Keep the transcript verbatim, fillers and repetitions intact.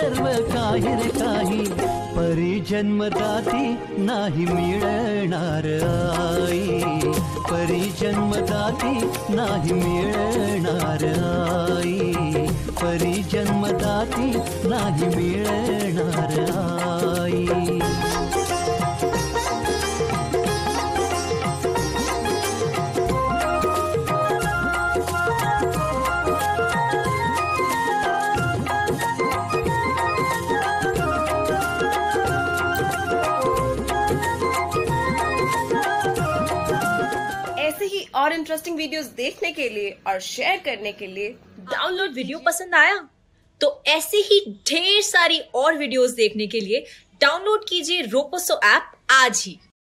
सर्व काही रे काही, परी जन्मदाती नाही मिळणार आई, परी जन्मदाती नाही मिळणार आई, परी जन्मदाती नाही मिळणार आई। ऐसे ही और इंटरेस्टिंग वीडियोस देखने के लिए और शेयर करने के लिए डाउनलोड वीडियो पसंद आया तो ऐसे ही ढेर सारी और वीडियोस देखने के लिए डाउनलोड कीजिए रोपोसो ऐप आज ही।